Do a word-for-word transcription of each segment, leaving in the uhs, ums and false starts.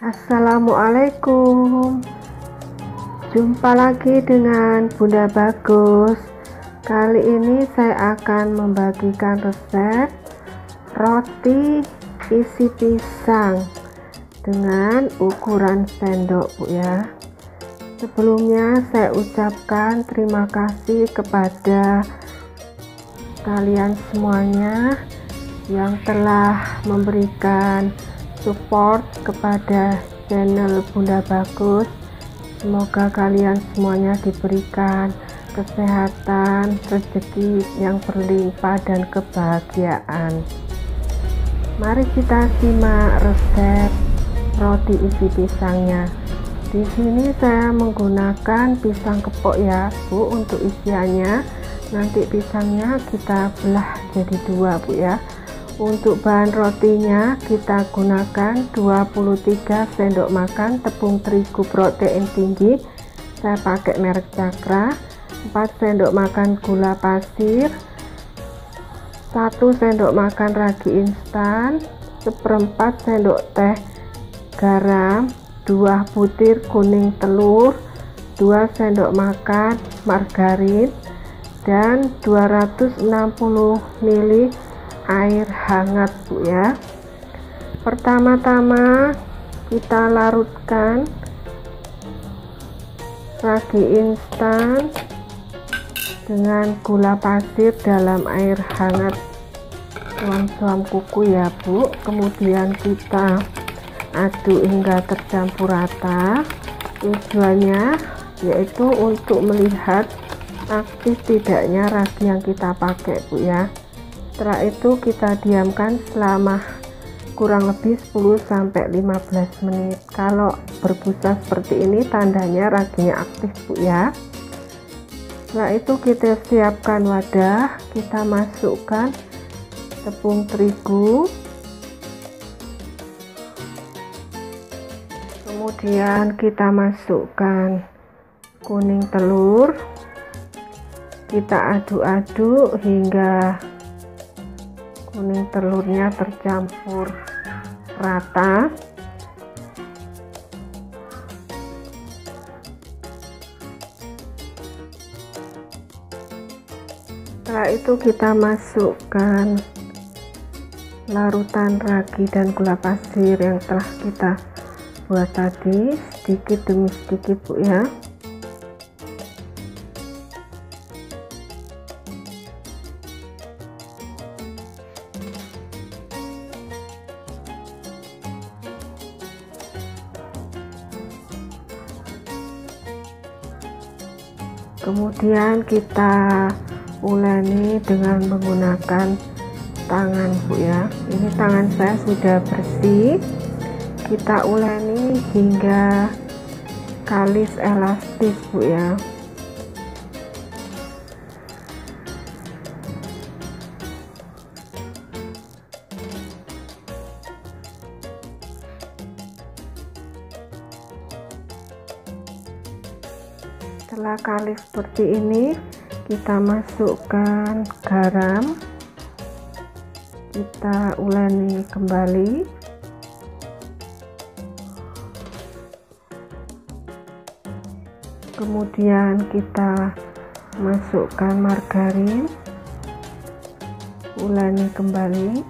Assalamualaikum. Jumpa lagi dengan Bunda Bagus. Kali ini saya akan membagikan resep roti isi pisang dengan ukuran sendok, Bu ya. Sebelumnya saya ucapkan terima kasih kepada kalian semuanya yang telah memberikan support kepada channel Bunda Bagus. Semoga kalian semuanya diberikan kesehatan, rezeki yang berlimpah dan kebahagiaan. Mari kita simak resep roti isi pisangnya. Di sini saya menggunakan pisang kepok ya, Bu, untuk isiannya. Nanti pisangnya kita belah jadi dua, Bu ya. Untuk bahan rotinya kita gunakan dua puluh tiga sendok makan tepung terigu protein tinggi, saya pakai merek Cakra. Empat sendok makan gula pasir, satu sendok makan ragi instan, seperempat sendok teh garam, dua butir kuning telur, dua sendok makan margarin, dan dua ratus enam puluh mililiter air hangat, Bu ya. Pertama-tama kita larutkan ragi instan dengan gula pasir dalam air hangat suam-suam kuku ya, Bu. Kemudian kita aduk hingga tercampur rata. Tujuannya yaitu untuk melihat aktif tidaknya ragi yang kita pakai, Bu ya. Setelah itu kita diamkan selama kurang lebih sepuluh sampai lima belas menit. Kalau berbusa seperti ini tandanya raginya aktif, Bu ya. Setelah itu kita siapkan wadah, kita masukkan tepung terigu, kemudian kita masukkan kuning telur, kita aduk-aduk hingga kuning telurnya tercampur rata. Setelah itu kita masukkan larutan ragi dan gula pasir yang telah kita buat tadi sedikit demi sedikit, Bu ya. Kemudian kita uleni dengan menggunakan tangan, Bu ya. Ini tangan saya sudah bersih. Kita uleni hingga kalis elastis, Bu ya. Setelah kalis seperti ini, kita masukkan garam, kita uleni kembali, kemudian kita masukkan margarin, uleni kembali,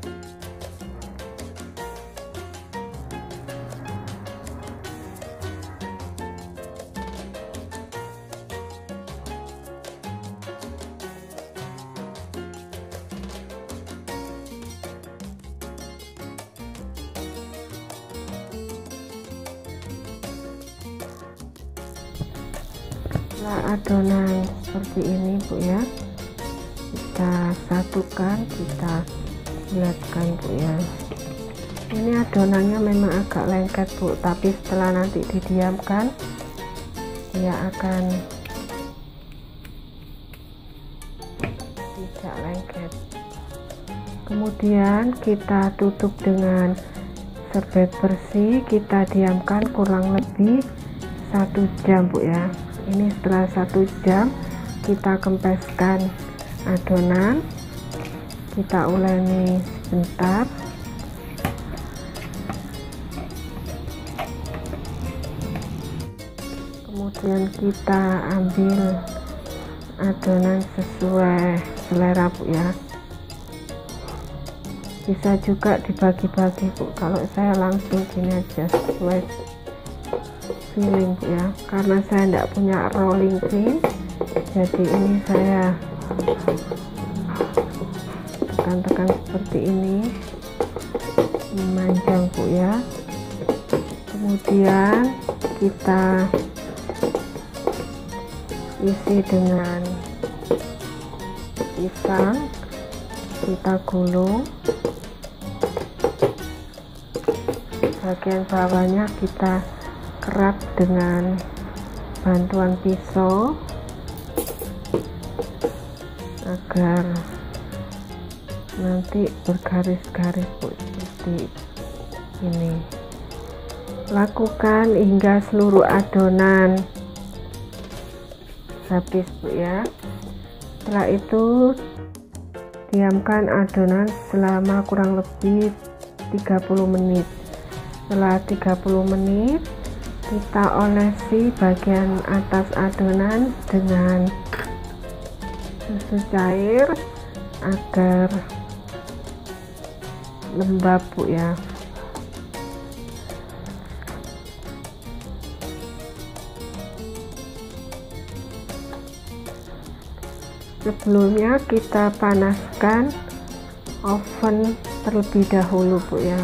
setelah adonan seperti ini, Bu ya, kita satukan, kita bulatkan, Bu ya. Ini adonannya memang agak lengket, Bu, tapi setelah nanti didiamkan dia akan tidak lengket. Kemudian kita tutup dengan serbet bersih, kita diamkan kurang lebih satu jam, Bu ya. Ini setelah satu jam kita kempeskan adonan, kita uleni sebentar. kemudian kita ambil adonan sesuai selera Bu ya. Bisa juga dibagi-bagi Bu, kalau saya langsung gini aja sesuai feeling Bu ya, karena saya tidak punya rolling pin, jadi ini saya tekan-tekan seperti ini, memanjang Bu ya. Kemudian kita isi dengan pisang, kita gulung, bagian bawahnya kita kerap dengan bantuan pisau agar nanti bergaris-garis Bu, seperti ini. Lakukan hingga seluruh adonan habis Bu ya. Setelah itu diamkan adonan selama kurang lebih tiga puluh menit. Setelah tiga puluh menit kita olesi bagian atas adonan dengan susu cair agar lembab Bu ya. Sebelumnya kita panaskan oven terlebih dahulu Bu ya.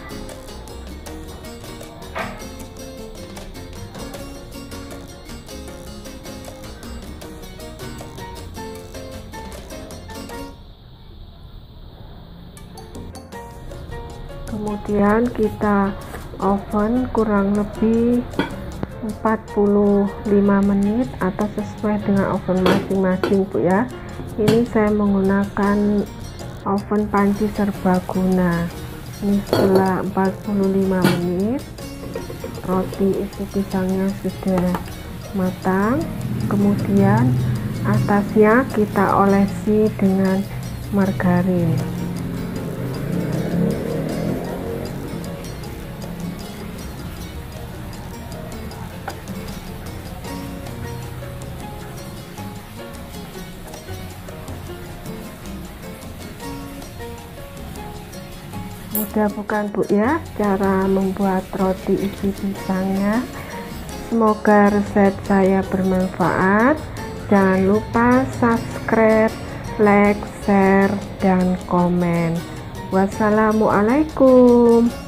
Kemudian kita oven kurang lebih empat puluh lima menit atau sesuai dengan oven masing-masing Bu ya. Ini saya menggunakan oven panci serbaguna. Ini setelah empat puluh lima menit roti isi pisangnya sudah matang. Kemudian atasnya kita olesi dengan margarin. Mudah bukan Bu ya cara membuat roti isi pisangnya. Semoga resep saya bermanfaat. Jangan lupa subscribe, like, share, dan komen. Wassalamualaikum.